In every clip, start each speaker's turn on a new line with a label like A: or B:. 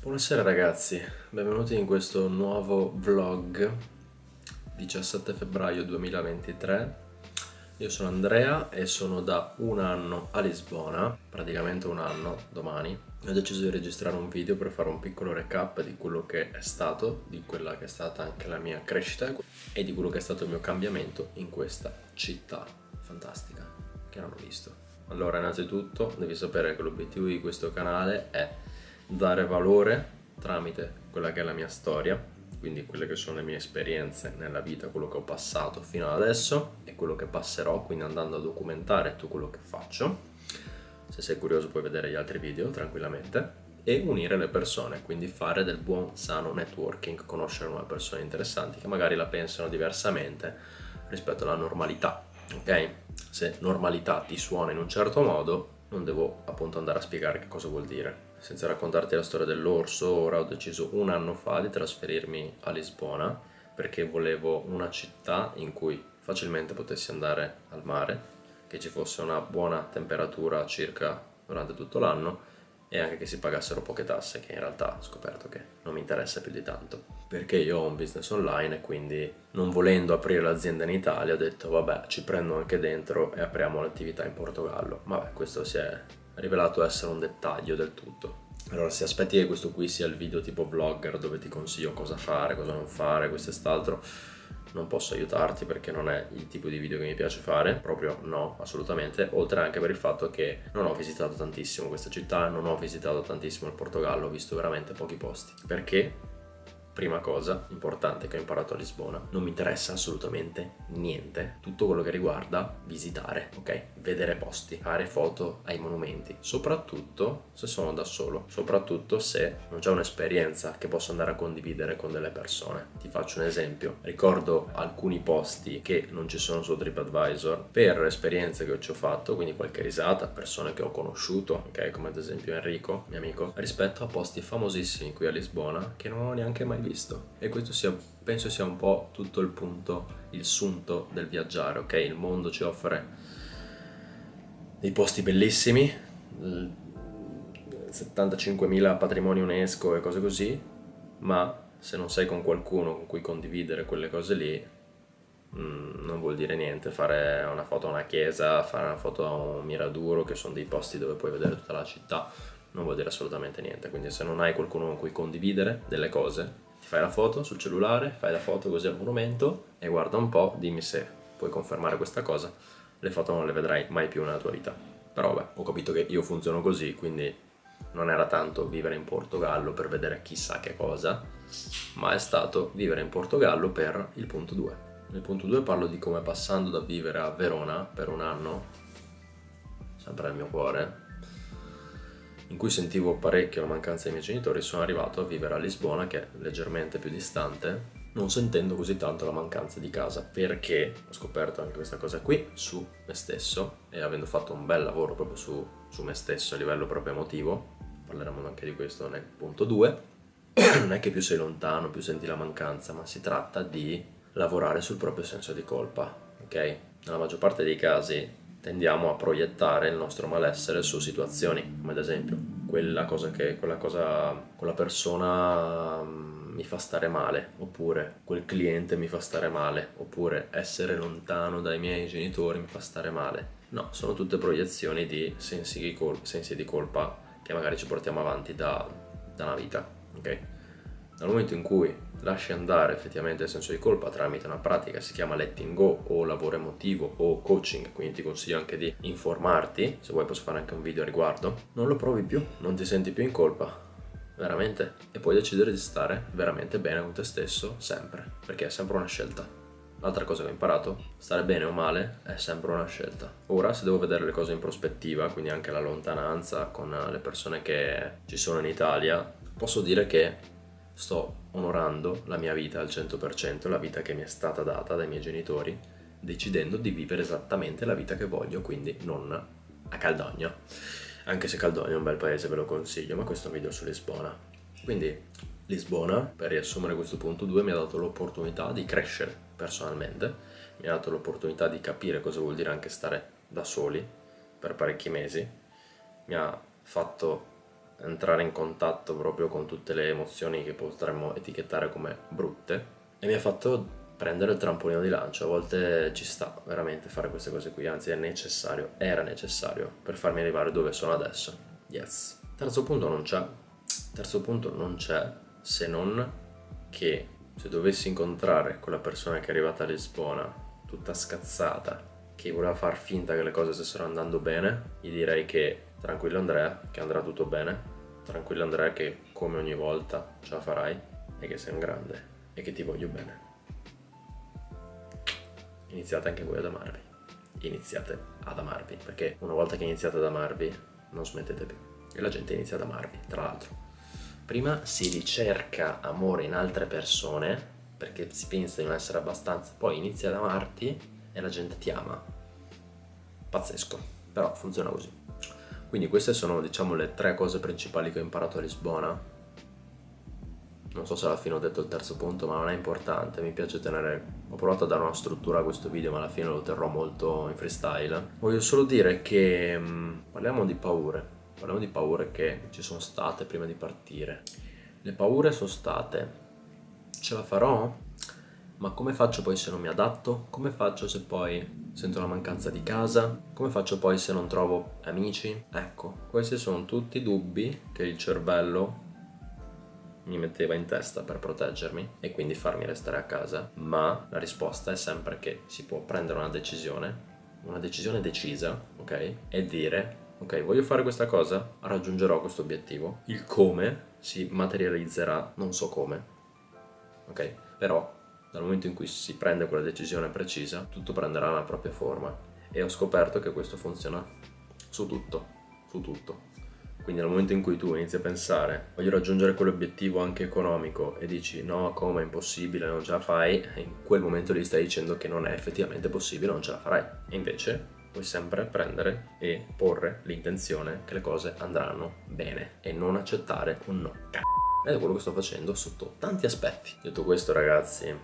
A: Buonasera ragazzi, benvenuti in questo nuovo vlog 17 febbraio 2023. Io sono Andrea e sono da un anno a Lisbona, praticamente un anno, domani. Ho deciso di registrare un video per fare un piccolo recap di quello che è stato, di quella che è stata anche la mia crescita e di quello che è stato il mio cambiamento in questa città fantastica che non ho visto. Allora, innanzitutto devi sapere che l'obiettivo di questo canale è dare valore tramite quella che è la mia storia, quindi quelle che sono le mie esperienze nella vita, quello che ho passato fino ad adesso e quello che passerò, quindi andando a documentare tutto quello che faccio. Se sei curioso puoi vedere gli altri video tranquillamente, e unire le persone, quindi fare del buon sano networking, conoscere nuove persone interessanti che magari la pensano diversamente rispetto alla normalità, ok? Se normalità ti suona in un certo modo, non devo appunto andare a spiegare che cosa vuol dire. Senza raccontarti la storia dell'orso, ora ho deciso un anno fa di trasferirmi a Lisbona perché volevo una città in cui facilmente potessi andare al mare, che ci fosse una buona temperatura circa durante tutto l'anno e anche che si pagassero poche tasse, che in realtà ho scoperto che non mi interessa più di tanto, perché io ho un business online e quindi, non volendo aprire l'azienda in Italia, ho detto vabbè, ci prendo anche dentro e apriamo l'attività in Portogallo. Vabbè, questo si è rivelato essere un dettaglio del tutto. Allora, se aspetti che questo qui sia il video tipo vlogger dove ti consiglio cosa fare, cosa non fare, questo e quest'altro, non posso aiutarti perché non è il tipo di video che mi piace fare, proprio no, assolutamente, oltre anche per il fatto che non ho visitato tantissimo questa città, non ho visitato tantissimo il Portogallo, ho visto veramente pochi posti. Perché? Prima cosa importante che ho imparato a Lisbona: non mi interessa assolutamente niente tutto quello che riguarda visitare, ok? Vedere posti, fare foto ai monumenti, soprattutto se sono da solo, soprattutto se non c'è un'esperienza che posso andare a condividere con delle persone. Ti faccio un esempio: ricordo alcuni posti che non ci sono su TripAdvisor per esperienze che ci ho fatto, quindi qualche risata, persone che ho conosciuto, ok? Come ad esempio Enrico, mio amico, rispetto a posti famosissimi qui a Lisbona che non ho neanche mai visto. E questo penso sia un po' tutto il punto, il sunto del viaggiare, ok? Il mondo ci offre dei posti bellissimi, 75.000 patrimoni UNESCO e cose così, ma se non sei con qualcuno con cui condividere quelle cose lì, non vuol dire niente. Fare una foto a una chiesa, fare una foto a un Miraduro, che sono dei posti dove puoi vedere tutta la città, non vuol dire assolutamente niente. Quindi se non hai qualcuno con cui condividere delle cose, ti fai la foto sul cellulare, fai la foto così al monumento e guarda un po', dimmi se puoi confermare questa cosa. Le foto non le vedrai mai più nella tua vita. Però vabbè, ho capito che io funziono così, quindi non era tanto vivere in Portogallo per vedere chissà che cosa, ma è stato vivere in Portogallo per il punto 2. Nel punto 2 parlo di come, passando da vivere a Verona per un anno, sempre nel mio cuore, in cui sentivo parecchio la mancanza dei miei genitori, sono arrivato a vivere a Lisbona, che è leggermente più distante, non sentendo così tanto la mancanza di casa, perché ho scoperto anche questa cosa qui su me stesso, e avendo fatto un bel lavoro proprio su me stesso a livello proprio emotivo, parleremo anche di questo nel punto 2, non è che più sei lontano, più senti la mancanza, ma si tratta di lavorare sul proprio senso di colpa, ok? Nella maggior parte dei casi tendiamo a proiettare il nostro malessere su situazioni, come ad esempio quella persona mi fa stare male, oppure quel cliente mi fa stare male, oppure essere lontano dai miei genitori mi fa stare male. No, sono tutte proiezioni di sensi di colpa che magari ci portiamo avanti da una vita, ok? Nel momento in cui lasci andare effettivamente il senso di colpa tramite una pratica che si chiama letting go o lavoro emotivo o coaching, quindi ti consiglio anche di informarti, se vuoi posso fare anche un video a riguardo, non lo provi più, non ti senti più in colpa, veramente, e puoi decidere di stare veramente bene con te stesso sempre, perché è sempre una scelta. L'altra cosa che ho imparato: stare bene o male è sempre una scelta. Ora, se devo vedere le cose in prospettiva, quindi anche la lontananza con le persone che ci sono in Italia, posso dire che sto onorando la mia vita al 100%, la vita che mi è stata data dai miei genitori, decidendo di vivere esattamente la vita che voglio, quindi non a Caldogno, anche se Caldogno è un bel paese, ve lo consiglio, ma questo è un video su Lisbona. Quindi Lisbona, per riassumere questo punto 2, mi ha dato l'opportunità di crescere personalmente, mi ha dato l'opportunità di capire cosa vuol dire anche stare da soli per parecchi mesi, mi ha fatto entrare in contatto proprio con tutte le emozioni che potremmo etichettare come brutte, e mi ha fatto prendere il trampolino di lancio. A volte ci sta veramente fare queste cose qui, anzi è necessario, era necessario per farmi arrivare dove sono adesso. Yes. Terzo punto non c'è. Terzo punto non c'è, se non che se dovessi incontrare quella persona che è arrivata a Lisbona tutta scazzata, che voleva far finta che le cose stessero andando bene, gli direi che tranquillo Andrea, che andrà tutto bene, tranquillo Andrea che come ogni volta ce la farai e che sei un grande e che ti voglio bene. Iniziate anche voi ad amarvi, iniziate ad amarvi, perché una volta che iniziate ad amarvi non smettete più e la gente inizia ad amarvi. Tra l'altro, prima si ricerca amore in altre persone perché si pensa di non essere abbastanza, poi inizi ad amarti e la gente ti ama. Pazzesco, però funziona così. Quindi queste sono, diciamo, le 3 cose principali che ho imparato a Lisbona. Non so se alla fine ho detto il terzo punto, ma non è importante, mi piace tenere... Ho provato a dare una struttura a questo video, ma alla fine lo terrò molto in freestyle. Voglio solo dire che parliamo di paure che ci sono state prima di partire. Le paure sono state: ce la farò? Ma come faccio poi se non mi adatto? Come faccio se poi sento la mancanza di casa? Come faccio poi se non trovo amici? Ecco, questi sono tutti dubbi che il cervello mi metteva in testa per proteggermi e quindi farmi restare a casa. Ma la risposta è sempre che si può prendere una decisione decisa, ok? E dire: ok, voglio fare questa cosa, raggiungerò questo obiettivo. Il come si materializzerà, non so come, ok? Però dal momento in cui si prende quella decisione precisa, tutto prenderà la propria forma. E ho scoperto che questo funziona su tutto, su tutto. Quindi nel momento in cui tu inizi a pensare voglio raggiungere quell'obiettivo anche economico e dici no, come, è impossibile, non ce la fai, in quel momento lì stai dicendo che non è effettivamente possibile, non ce la farai. E invece puoi sempre prendere e porre l'intenzione che le cose andranno bene e non accettare un no. Ed è quello che sto facendo sotto tanti aspetti. Detto questo, ragazzi,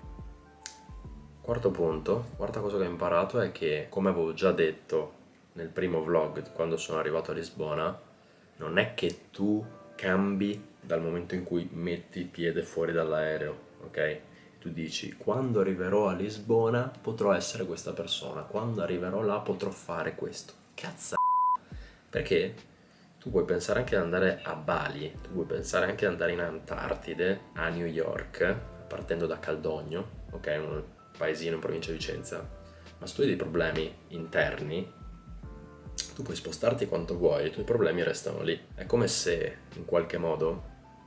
A: quarto punto, quarta cosa che ho imparato è che, come avevo già detto nel primo vlog quando sono arrivato a Lisbona, non è che tu cambi dal momento in cui metti piede fuori dall'aereo, ok? Tu dici, quando arriverò a Lisbona potrò essere questa persona, quando arriverò là potrò fare questo. Cazzo! Perché tu puoi pensare anche ad andare a Bali, tu puoi pensare anche ad andare in Antartide, a New York, partendo da Caldogno, ok? Un paesino in provincia di Vicenza. Ma se tu hai dei problemi interni, tu puoi spostarti quanto vuoi, i tuoi problemi restano lì. È come se, in qualche modo,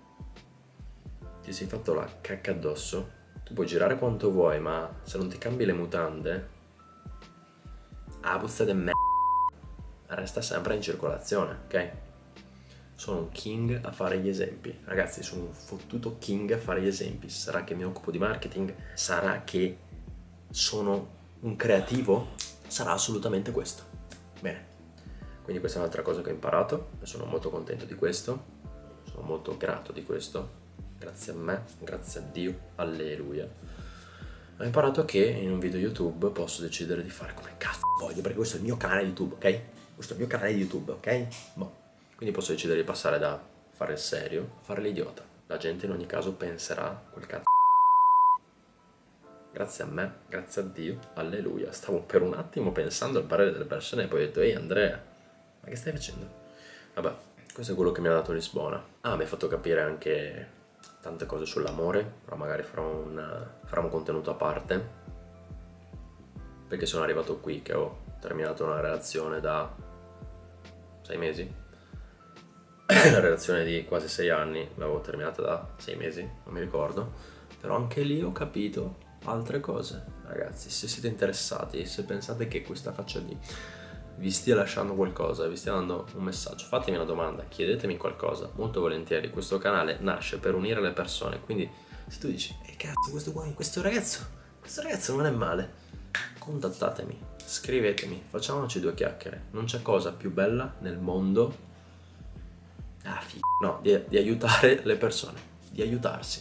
A: ti sei fatto la cacca addosso. Tu puoi girare quanto vuoi, ma se non ti cambi le mutande, puzza de resta sempre in circolazione, ok? Sono un king a fare gli esempi. Ragazzi, sono un fottuto king a fare gli esempi. Sarà che mi occupo di marketing? Sarà che sono un creativo? Sarà assolutamente questo. Bene. Quindi questa è un'altra cosa che ho imparato e sono molto contento di questo, sono molto grato di questo, grazie a me, grazie a Dio, alleluia. Ho imparato che in un video YouTube posso decidere di fare come cazzo voglio, perché questo è il mio canale YouTube, ok? Questo è il mio canale YouTube, ok? Boh. Quindi posso decidere di passare da fare il serio a fare l'idiota. La gente in ogni caso penserà quel cazzo. Grazie a me, grazie a Dio, alleluia. Stavo per un attimo pensando al parere delle persone e poi ho detto, ehi Andrea, ma che stai facendo? Vabbè, questo è quello che mi ha dato Lisbona. Mi ha fatto capire anche tante cose sull'amore, però magari farò un contenuto a parte, perché sono arrivato qui che ho terminato una relazione da 6 mesi. Una relazione di quasi 6 anni, l'avevo terminata da 6 mesi, non mi ricordo, però anche lì ho capito altre cose. Ragazzi, se siete interessati, se pensate che questa faccia lì vi stia lasciando qualcosa, vi stia dando un messaggio, fatemi una domanda, chiedetemi qualcosa, molto volentieri. Questo canale nasce per unire le persone, quindi se tu dici cazzo, questo ragazzo non è male, contattatemi, scrivetemi, facciamoci 2 chiacchiere. Non c'è cosa più bella nel mondo di aiutare le persone, di aiutarsi.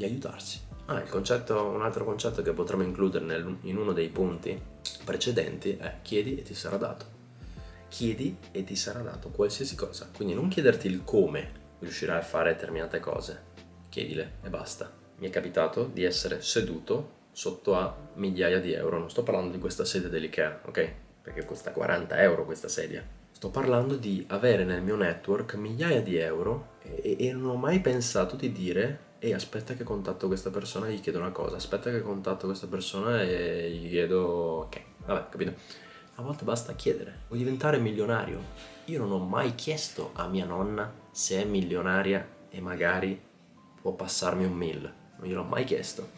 A: Un altro concetto che potremmo includere in uno dei punti precedenti è chiedi e ti sarà dato. Chiedi e ti sarà dato qualsiasi cosa. Quindi non chiederti il come, riuscirai a fare determinate cose. Chiedile e basta. Mi è capitato di essere seduto sotto a migliaia di euro. Non sto parlando di questa sedia dell'IKEA, ok? Perché costa 40 euro questa sedia. Sto parlando di avere nel mio network migliaia di euro e non ho mai pensato di dire ehi, aspetta che contatto questa persona e gli chiedo una cosa, aspetta che contatto questa persona e gli chiedo... ok, vabbè, capito? A volte basta chiedere. Vuoi diventare milionario? Io non ho mai chiesto a mia nonna se è milionaria e magari può passarmi un 1000. Non gliel'ho mai chiesto.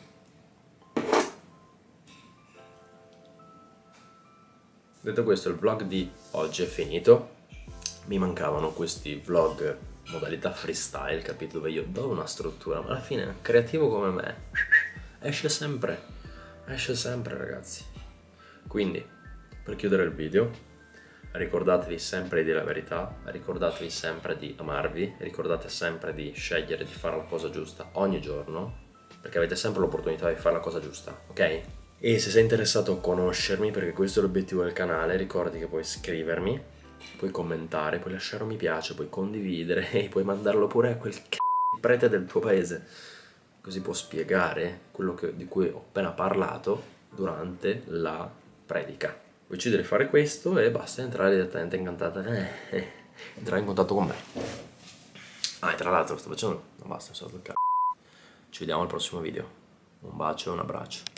A: Detto questo, il vlog di oggi è finito. Mi mancavano questi vlog modalità freestyle, capito? Dove io do una struttura, ma alla fine, creativo come me, esce sempre ragazzi. Quindi, per chiudere il video, ricordatevi sempre di dire la verità, ricordatevi sempre di amarvi, ricordate sempre di scegliere di fare la cosa giusta ogni giorno, perché avete sempre l'opportunità di fare la cosa giusta, ok? E se sei interessato a conoscermi, perché questo è l'obiettivo del canale, ricordi che puoi scrivermi, puoi commentare, puoi lasciare un mi piace, puoi condividere e puoi mandarlo pure a quel prete del tuo paese, così può spiegare quello di cui ho appena parlato durante la predica. Puoi decidere di fare questo e basta entrare direttamente in entrare in contatto con me. Ah, e tra l'altro sto facendo... no basta, mi sono toccato. Ci vediamo al prossimo video. Un bacio e un abbraccio.